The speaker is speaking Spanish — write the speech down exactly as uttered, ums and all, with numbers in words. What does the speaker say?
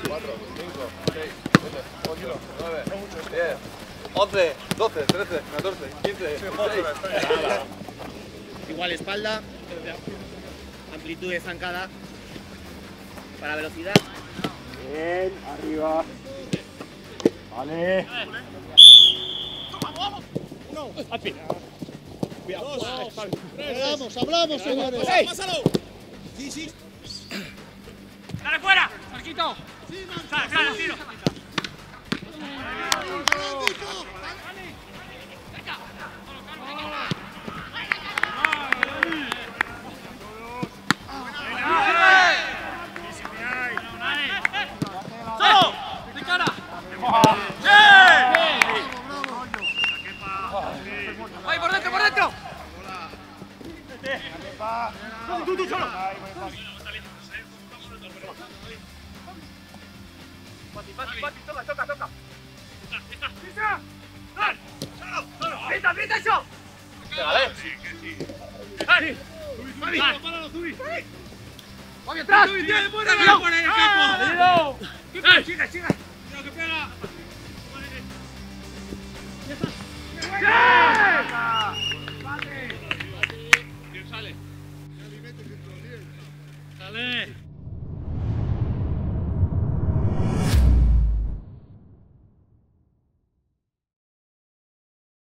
cuatro, cinco, seis, siete, ocho, nueve, diez, once, doce, trece, catorce, quince, dieciséis. Igual espalda, amplitud de zancada para velocidad. Bien, arriba. Vale. Uno, al fin. Cuidado. Dos, Hablamos, hablamos, señores. pásalo. Sí, sí. ¡Dale fuera! ¡Marquito! Sí, ¡sale, sale, tiro! ¡Solo! ¡De cara! ¡Sí! ¡Ahí, por dentro, por dentro! ¡Tú, tú, solo! Pati, Pati, Pati, toca, toca, toca. Está, está, está. ¡Dale! ¡Solo! ¡Solo! ¡Aprieta, aprieta eso! Pégale. ¡Dale! ¡Subí, páralo, subí! ¡Voy atrás! ¡Subí, tiene buena la por el campo! ¡Sigue, sigue, sigue! ¡Cuidado que pega! ¡Ya está!